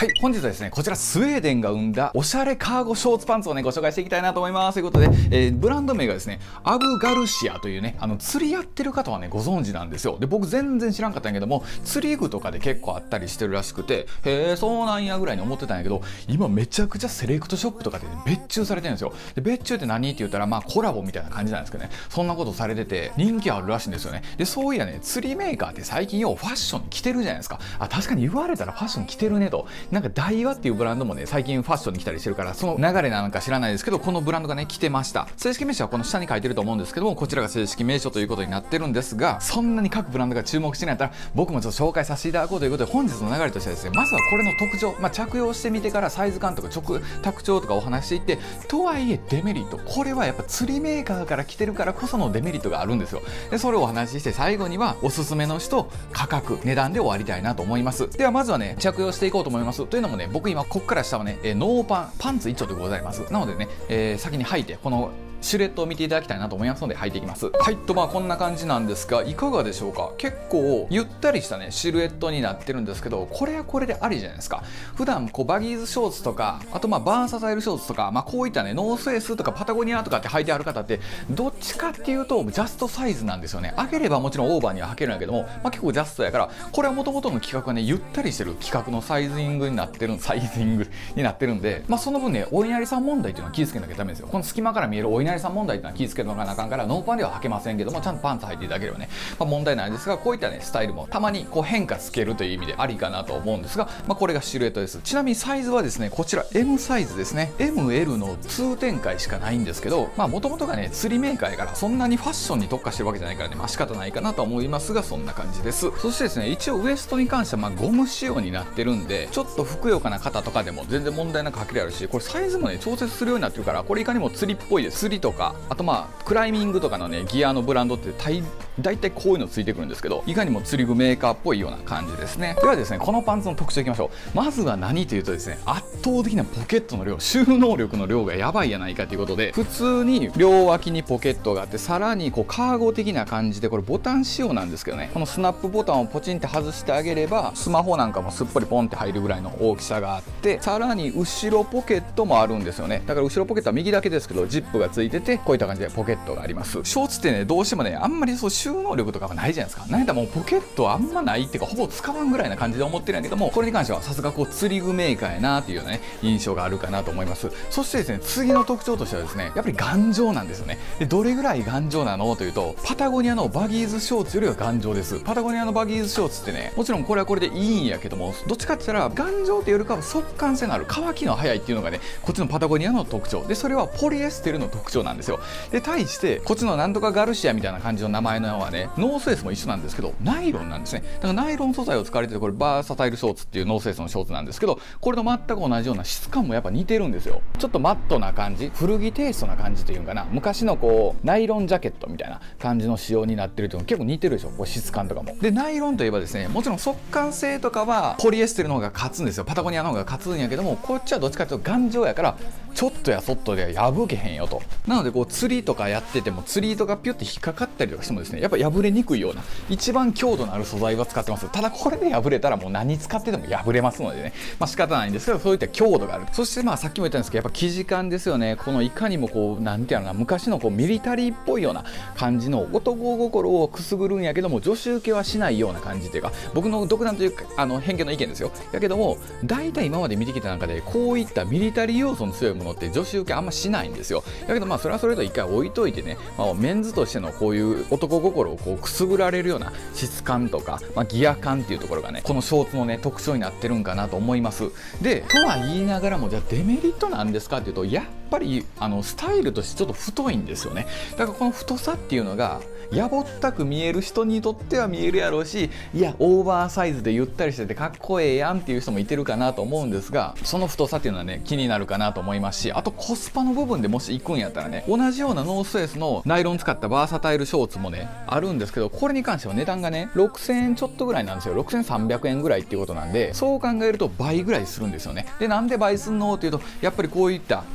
はい、本日はですね、こちらスウェーデンが生んだおしゃれカーゴショーツパンツをね、ご紹介していきたいなと思います。ということで、ブランド名がですね、アブガルシアというね、釣りやってる方はね、ご存知なんですよ。で、僕全然知らんかったんやけども、釣り具とかで結構あったりしてるらしくて、へえ、そうなんやぐらいに思ってたんやけど、今めちゃくちゃセレクトショップとかで、ね、別注されてるんですよ。で、別注って何って言ったら、まあコラボみたいな感じなんですけどね、そんなことされてて、人気あるらしいんですよね。で、そういやね、釣りメーカーって最近ようファッションに着てるじゃないですか。あ、確かに言われたらファッション着てるねと。なんか大和っていうブランドもね、最近ファッションに来たりしてるから、その流れなのか知らないですけど、このブランドがね、来てました。正式名称はこの下に書いてると思うんですけども、こちらが正式名称ということになってるんですが、そんなに各ブランドが注目してないんだったら、僕もちょっと紹介させていただこうということで、本日の流れとしてはですね、まずはこれの特徴、着用してみてからサイズ感とか特徴とかお話していって、とはいえデメリット、これはやっぱ釣りメーカーから来てるからこそのデメリットがあるんですよ。で、それをお話しして、最後にはおすすめの人、価格、値段で終わりたいなと思います。ではまずはね、着用していこうと思います。というのもね、僕今こっから下はね、ノーパンツ一丁でございます。なのでね、先に履いてこのシルエットを見ていただきたいなと思いますので履いていきます。はいと、こんな感じなんですが、いかがでしょうか。結構ゆったりしたねシルエットになってるんですけど、これはこれでありじゃないですか。普段こうバギーズショーツとか、あとバーサタイルショーツとか、こういったねノースフェイスとかパタゴニアとかって履いてある方って、どっちかっていうとジャストサイズなんですよね。上げればもちろんオーバーには履けるんだけども、結構ジャストやから、これはもともとの規格がねゆったりしてる規格のサイズイングになってるんで、その分ねお稲荷さん問題っていうのは気をつけなきゃダメですよ。この隙間から見えるお稲荷さん問題っていうのは気をつけなきゃあかんから、ノーパンでは履けませんけども、ちゃんとパンツ履いていただければね、問題ないですが、こういったねスタイルもたまにこう変化つけるという意味でありかなと思うんですが、これがシルエットです。ちなみにサイズはですね、こちら M サイズですね。 ML の2展開しかないんですけど、もともとがね釣りメーカーやから、そんなにファッションに特化してるわけじゃないからね、仕方ないかなと思いますが、そんな感じです。そしてですね、一応ウエストに関してはゴム仕様になってるんで、ちょっとふくよかな方とかでも全然問題なく履けるやるし、これサイズもね調節するようになってるから、これいかにも釣りっぽいです。釣りとか、あとクライミングとかのねギアのブランドって大体こういうのついてくるんですけど、いかにも釣り具メーカーっぽいような感じですね。ではですね、このパンツの特徴いきましょう。まずは何というとですね、圧倒的なポケットの量、収納力の量がやばいやないかということで、普通に両脇にポケットがあって、さらにこうカーゴ的な感じで、これボタン仕様なんですけどね、このスナップボタンをポチンって外してあげれば、スマホなんかもすっぽりポンって入るぐらいの大きさがあって、さらに後ろポケットもあるんですよね。だから後ろポケットは右だけですけど、ジップがついてて、こういった感じでポケットがあります。ショーツってね、どうしてもねあんまりそう収納力とかはないじゃないですか。なんやったらもうポケットあんまないっていうか、ほぼ使わんぐらいな感じで思ってるんやけども、これに関してはさすがこう釣り具メーカーやなっていうようなね印象があるかなと思います。そしてですね、次の特徴としてはですね、やっぱり頑丈なんですよね。で、どれぐらい頑丈なのというと、パタゴニアのバギーズショーツよりは頑丈です。パタゴニアのバギーズショーツってね、もちろんこれはこれでいいんやけども、どっちかって言ったら頑丈というよりかは速乾性のある、乾きの早いっていうのがねこっちのパタゴニアの特徴で、それはポリエステルの特徴なんですよ。で、対してこっちのなんとかガルシアみたいな感じの名前のはね、ノースフェイスも一緒なんですけど、ナイロンなんですね。だからナイロン素材を使われてて、これバーサタイルショーツっていうノースフェイスのショーツなんですけど、これと全く同じような質感もやっぱ似てるんですよ。ちょっとマットな感じ、古着テイストな感じというかな、昔のこうナイロンジャケットみたいな感じの仕様になってるというの結構似てるでしょ、こう質感とかも。で、ナイロンといえばですね、もちろん速乾性とかはポリエステルの方が勝つんですよ。パタゴニアの方が勝つんやけども、こっちはどっちかというと頑丈やから、ちょっとやそっとでは破けへんよと。なのでこう釣りとかやってても、釣り糸がピュッて引っかかったりとかしてもですね、やっぱ破れにくいような一番強度のある素材を使ってます。ただこれで破れたらもう何使ってても破れますのでね、仕方ないんですけど、そういった強度がある。そしてさっきも言ったんですけど、やっぱ生地感ですよね。このいかにもこうなんていうのかな、昔のこうミリタリーっぽいような感じの男心をくすぐるんやけども、女子受けはしないような感じというか、僕の独断というか偏見の意見ですよ。やけども大体今まで見てきた中で、こういったミリタリー要素の強いものって女子受けあんましないんですよ。だけどそれはそれと一回置いといてね、メンズとしてのこういう男心をこうくすぐられるような質感とか、ギア感っていうところがね、このショーツのね特徴になってるんかなと思います。で、とは言いながらも、じゃあデメリットなんですかっていうと、やっぱりスタイルとしてちょっと太いんですよね。だからこの太さっていうのがやぼったく見える人にとっては見えるやろうし、いやオーバーサイズでゆったりしててかっこええやんっていう人もいてるかなと思うんですが、その太さっていうのはね気になるかなと思いますし、あとコスパの部分でもし行くんやったらね、同じようなノースフェイスのナイロン使ったバーサタイルショーツもねあるんですけど、これに関しては値段がね6000円ちょっとぐらいなんですよ。6300円ぐらいっていうことなんで、そう考えると倍ぐらいするんですよね。で、なんで倍すんのっていうと、やっぱりこういったウエストの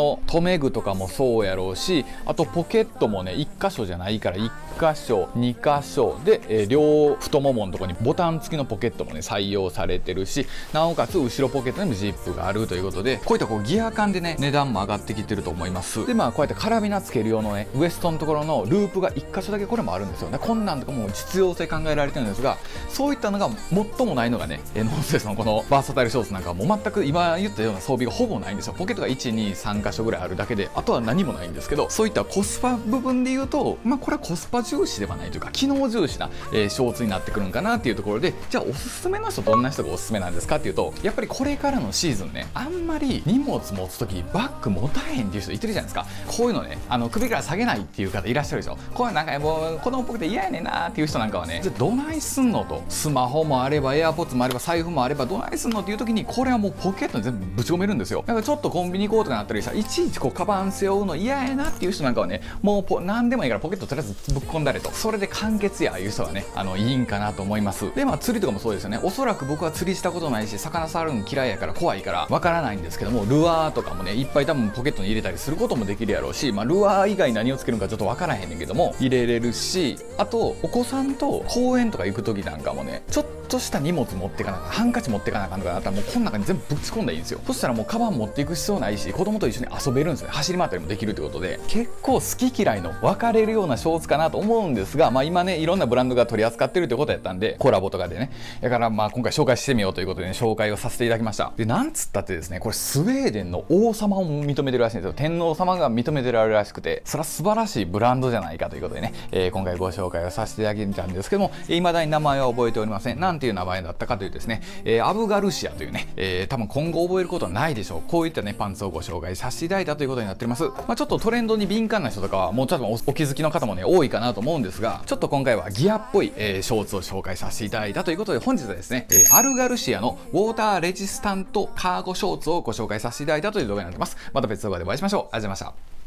の留め具とかもそうやろうし、あとポケットもね1箇所じゃないから1箇所2箇所で、両太もものところにボタン付きのポケットもね採用されてるし、なおかつ後ろポケットにもジップがあるということで、こういったギア感でね値段も上がってきてると思います。でこうやってカラビナつける用のねウエストのところのループが1箇所だけこれもあるんですよね。こんなんとかも実用性考えられてるんですが、そういったのが最もないのがねノースフェイスのこのバーサタイルショーツなんかはもう全く今言ったような装備がほぼないんですよ。ポケットが123箇所ぐらいあるだけで、あとは何もないんですけど、そういったコスパ部分で言うとこれはコスパ重視ではないというか機能重視な、ショーツになってくるんかなっていうところで、じゃあおすすめの人どんな人がおすすめなんですかっていうと、やっぱりこれからのシーズンね、あんまり荷物持つ時バッグ持たへんっていう人いてるじゃないですか。こういうのね首から下げないっていう方いらっしゃるでしょ。こういうなんかもう子供っぽくて嫌やねんなっていう人なんかはね、じゃあどないすんのと、スマホもあればエアポッツもあれば財布もあればどないすんのっていう時に、これはもうポケットに全部ぶち込めるんですよ。だからちょっとコンビニ行こうとかなったりしたらいちいちカバン背負うの嫌やなっていう人なんかはね、もう何でもいいからポケットとりあえずぶっ込んだれと、それで完結やいう人はねいいんかなと思います。で釣りとかもそうですよね。おそらく僕は釣りしたことないし魚触るの嫌いやから怖いからわからないんですけども、ルアーとかもねいっぱい多分ポケットに入れたりすることもできるやろうし、ルアー以外何をつけるのかちょっとわからへんねんけども入れれるし、あとお子さんと公園とか行く時なんかもね、ちょっとした荷物持ってかなかハンカチ持ってかなあかんとかなったらもうこの中に全部ぶち込んだらいいんですよ。そしたらもうカバン持っていく必要ないし、子供と一緒に遊べるんですよね。走り回ったりもできるってことで、結構好き嫌いの分かれるようなショーツかなと思うんですが、今ねいろんなブランドが取り扱ってるってことやったんで、コラボとかでね、だから今回紹介してみようということでね紹介をさせていただきました。でなんつったってですね、これスウェーデンの王様を認めてるらしいんですよ。天皇様が認めてられるらしくて、それは素晴らしいブランドじゃないかということでね、今回ご紹介をさせていただいたんですけども、未だに名前は覚えておりません。なんていう名前だったかというですね、アブガルシアというね、多分今後覚えることはないでしょう。こういったねパンツをご紹介させていただいたということになっております。ちょっとトレンドに敏感な人とかはもうちょっとお気づきの方もね多いかなと思うんですが、ちょっと今回はギアっぽい、ショーツを紹介させていただいたということで、本日はですね、アルガルシアのウォーターレジスタントカーゴショーツをご紹介させていただいたという動画になってます。また別動画でお会いしましょう。ありがとうございました。